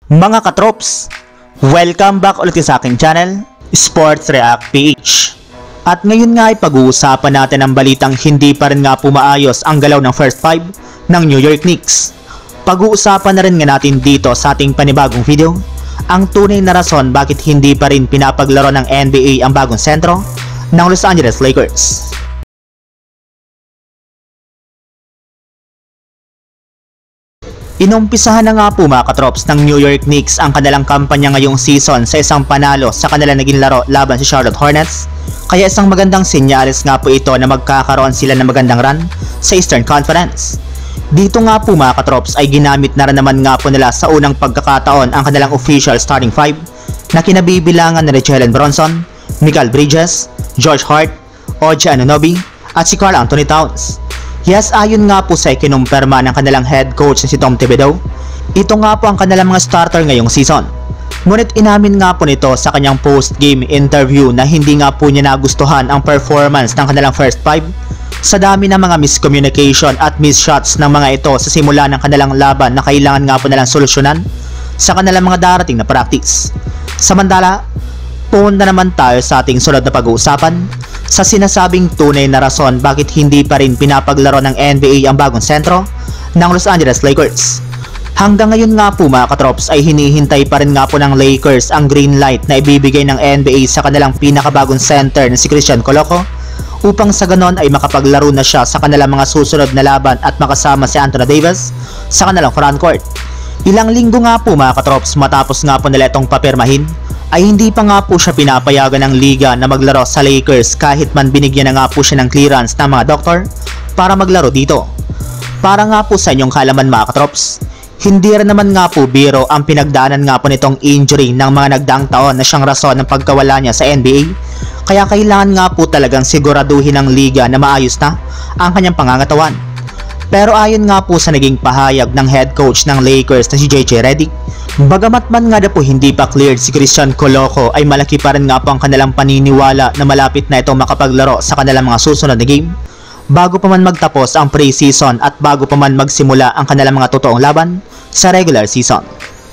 Mga katrops, welcome back ulit sa aking channel, Sports React PH. At ngayon nga ay pag-uusapan natin ang balitang hindi pa rin nga pumaayos ang galaw ng first five ng New York Knicks. Pag-uusapan na rin nga natin dito sa ating panibagong video ang tunay na rason bakit hindi pa rin pinapaglaro ng NBA ang bagong sentro ng Los Angeles Lakers. Inumpisahan na nga po mga katrops ng New York Knicks ang kanilang kampanya ngayong season sa isang panalo sa kanilang naging laro laban sa Charlotte Hornets, kaya isang magandang senyales nga po ito na magkakaroon sila ng magandang run sa Eastern Conference. Dito nga po mga katrops ay ginamit na rin naman nga po nila sa unang pagkakataon ang kanilang official starting five na kinabibilangan na Jalen Brunson, Mikal Bridges, Josh Hart, OG Anunoby at si Karl Anthony Towns. Yes, ayon nga po sa ikinumpirma ng kanilang head coach na si Tom Thibodeau, ito nga po ang kanilang mga starter ngayong season. Ngunit inamin nga po nito sa kanyang post-game interview na hindi nga po niya nagustuhan ang performance ng kanilang first five sa dami ng mga miscommunication at missed shots ng mga ito sa simula ng kanilang laban na kailangan nga po nilang solusyonan sa kanilang mga darating na practice. Samantala, punta naman tayo sa ating sunod na pag-uusapan sa sinasabing tunay na rason bakit hindi pa rin pinapaglaro ng NBA ang bagong sentro ng Los Angeles Lakers. Hanggang ngayon nga po mga katrops ay hinihintay pa rin nga po ng Lakers ang green light na ibibigay ng NBA sa kanilang pinakabagong center na si Christian Coloco upang sa ganon ay makapaglaro na siya sa kanilang mga susunod na laban at makasama si Anthony Davis sa kanilang frontcourt. Ilang linggo nga po mga katrops matapos nga po nila itong papirmahin ay hindi pa nga po siya pinapayagan ng liga na maglaro sa Lakers kahit man binigyan na nga po siya ng clearance ng mga doktor para maglaro dito. Para nga po sa inyong kalaman mga katrops, hindi rin naman nga po biro ang pinagdaanan nga po nitong injury ng mga nagdaang taon na siyang rason ng pagkawala niya sa NBA, kaya kailangan nga po talagang siguraduhin ng liga na maayos na ang kanyang pangangatawan. Pero ayon nga po sa naging pahayag ng head coach ng Lakers na si JJ Redick, bagamat man nga na po hindi pa cleared si Christian Coloco ay malaki pa rin nga po ang kanilang paniniwala na malapit na itong makapaglaro sa kanilang mga susunod na game bago pa man magtapos ang pre-season at bago pa man magsimula ang kanilang mga totoong laban sa regular season.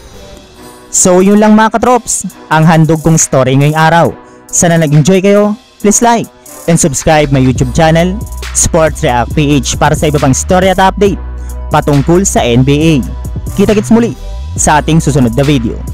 So yun lang mga katrops, ang handog kong story ngayong araw. Sana nag-enjoy kayo, please like and subscribe my YouTube channel, Sports React PH, para sa iba pang story at update patungkol sa NBA. Kita-kits muli sa ating susunod na video.